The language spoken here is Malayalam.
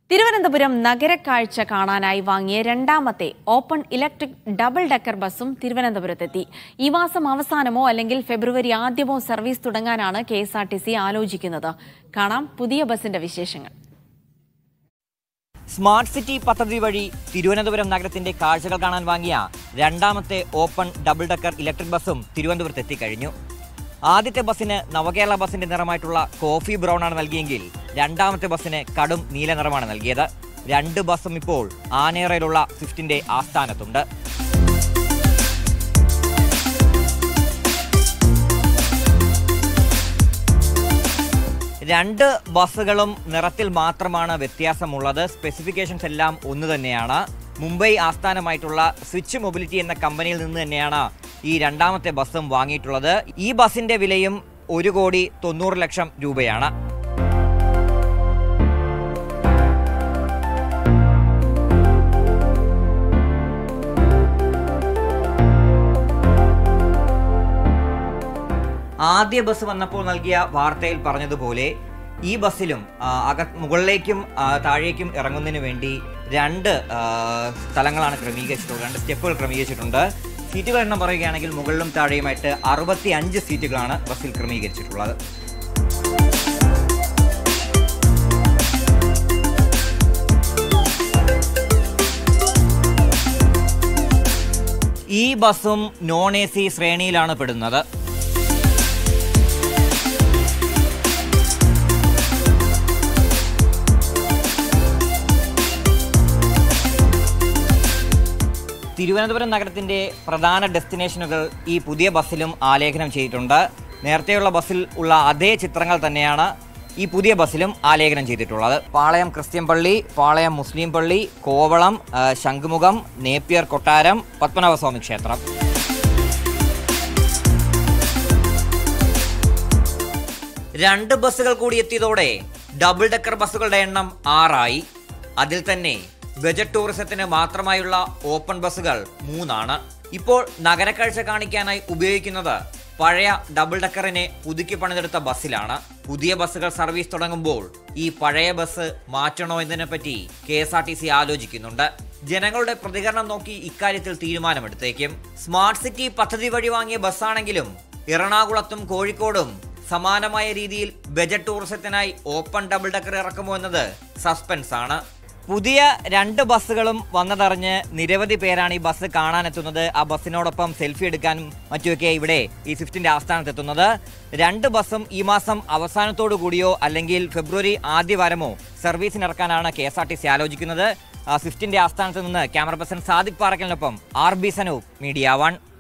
തിരുവനന്തപുരം നഗരക്കാഴ്ച കാണാനായി വാങ്ങിയ രണ്ടാമത്തെ ഓപ്പൺ ഇലക്ട്രിക് ഡബിൾ ഡെക്കർ ബസും തിരുവനന്തപുരത്തെത്തി. ഈ മാസം അവസാനമോ അല്ലെങ്കിൽ ഫെബ്രുവരി ആദ്യമോ സർവീസ് തുടങ്ങാനാണ് KSRTC ആലോചിക്കുന്നത്. കാണാം പുതിയ ബസിന്റെ വിശേഷങ്ങൾ. സ്മാർട്ട് സിറ്റി പദ്ധതി വഴി തിരുവനന്തപുരം നഗരത്തിന്റെ കാഴ്ചകൾ കാണാൻ വാങ്ങിയ രണ്ടാമത്തെ ഓപ്പൺ ഡബിൾ ഡെക്കർ ഇലക്ട്രിക് ബസും തിരുവനന്തപുരത്ത് എത്തിക്കഴിഞ്ഞു. ആദ്യത്തെ ബസ്സിന് നവകേരള ബസിന്റെ നിറമായിട്ടുള്ള കോഫി ബ്രൗൺ ആണ് നൽകിയെങ്കിൽ രണ്ടാമത്തെ ബസ്സിന് കടും നീല നിറമാണ് നൽകിയത്. രണ്ട് ബസ്സും ഇപ്പോൾ ആനേറയിലുള്ള സ്വിഫ്റ്റിന്റെ ആസ്ഥാനത്തുണ്ട്. രണ്ട് ബസ്സുകളും നിറത്തിൽ മാത്രമാണ് വ്യത്യാസമുള്ളത്. സ്പെസിഫിക്കേഷൻസ് എല്ലാം ഒന്ന് തന്നെയാണ്. മുംബൈ ആസ്ഥാനമായിട്ടുള്ള സ്വിച്ച് മൊബിലിറ്റി എന്ന കമ്പനിയിൽ നിന്ന് തന്നെയാണ് ഈ രണ്ടാമത്തെ ബസ്സും വാങ്ങിയിട്ടുള്ളത്. ഈ ബസിന്റെ വിലയും 1,90,00,000 രൂപയാണ്. ആദ്യ ബസ് വന്നപ്പോൾ നൽകിയ വാർത്തയിൽ പറഞ്ഞതുപോലെ ഈ ബസ്സിലും മുകളിലേക്കും താഴേക്കും ഇറങ്ങുന്നതിന് വേണ്ടി രണ്ട് സ്ഥലങ്ങളാണ് ക്രമീകരിച്ചിട്ടുള്ളത്. രണ്ട് സ്റ്റെപ്പുകൾ ക്രമീകരിച്ചിട്ടുണ്ട്. സീറ്റുകൾ എണ്ണം പറയുകയാണെങ്കിൽ മുകളിലും താഴെയുമായിട്ട് 65 സീറ്റുകളാണ് ബസ്സിൽ ക്രമീകരിച്ചിട്ടുള്ളത്. ഈ ബസ്സും നോൺ AC ശ്രേണിയിലാണ് പെടുന്നത്. തിരുവനന്തപുരം നഗരത്തിൻ്റെ പ്രധാന ഡെസ്റ്റിനേഷനുകൾ ഈ പുതിയ ബസ്സിലും ആലേഖനം ചെയ്തിട്ടുണ്ട്. നേരത്തെയുള്ള ബസ്സിൽ ഉള്ള അതേ ചിത്രങ്ങൾ തന്നെയാണ് ഈ പുതിയ ബസ്സിലും ആലേഖനം ചെയ്തിട്ടുള്ളത്. പാളയം ക്രിസ്ത്യൻ പള്ളി, പാളയം മുസ്ലിം പള്ളി, കോവളം, ശംഖുമുഖം, നേപ്പിയർ കൊട്ടാരം, പത്മനാഭസ്വാമി ക്ഷേത്രം. രണ്ട് ബസ്സുകൾ കൂടി എത്തിയതോടെ ഡബിൾ ഡെക്കർ ബസ്സുകളുടെ എണ്ണം 6 ആയി. അതിൽ തന്നെ ബജറ്റ് ടൂറിസത്തിന് മാത്രമായുള്ള ഓപ്പൺ ബസ്സുകൾ 3 ആണ്. ഇപ്പോൾ നഗരക്കാഴ്ച കാണിക്കാനായി ഉപയോഗിക്കുന്നത് പഴയ ഡബിൾ ഡെക്കറിനെ പുതുക്കി പണിതെടുത്ത ബസ്സിലാണ്. പുതിയ ബസ്സുകൾ സർവീസ് തുടങ്ങുമ്പോൾ ഈ പഴയ ബസ് മാറ്റണോ എന്നതിനെപ്പറ്റി KSRTC ആലോചിക്കുന്നുണ്ട്. ജനങ്ങളുടെ പ്രതികരണം നോക്കി ഇക്കാര്യത്തിൽ തീരുമാനമെടുത്തേക്കും. സ്മാർട്ട് സിറ്റി പദ്ധതി വഴി വാങ്ങിയ ബസ്സാണെങ്കിലും എറണാകുളത്തും കോഴിക്കോടും സമാനമായ രീതിയിൽ ബജറ്റ് ടൂറിസത്തിനായി ഓപ്പൺ ഡബിൾ ഡെക്കർ ഇറക്കുമോ എന്നത് സസ്പെൻസ് ആണ്. പുതിയ രണ്ട് ബസ്സുകളും വന്നതറിഞ്ഞ് നിരവധി പേരാണ് ഈ ബസ് കാണാനെത്തുന്നത്. ആ ബസ്സിനോടൊപ്പം സെൽഫി എടുക്കാനും മറ്റുമൊക്കെ ഇവിടെ ഈ സ്വിഫ്റ്റിന്റെ ആസ്ഥാനത്തെത്തുന്നത്. രണ്ട് ബസ്സും ഈ മാസം അവസാനത്തോടു കൂടിയോ അല്ലെങ്കിൽ ഫെബ്രുവരി ആദ്യവാരമോ സർവീസിനിറക്കാനാണ് KSRTC ആലോചിക്കുന്നത്. സ്വിഫ്റ്റിന്റെ ആസ്ഥാനത്ത് നിന്ന് ക്യാമറ പേഴ്സൺ സാദിഖ് പാറക്കലിനൊപ്പം RB സനൂപ്, മീഡിയ 1.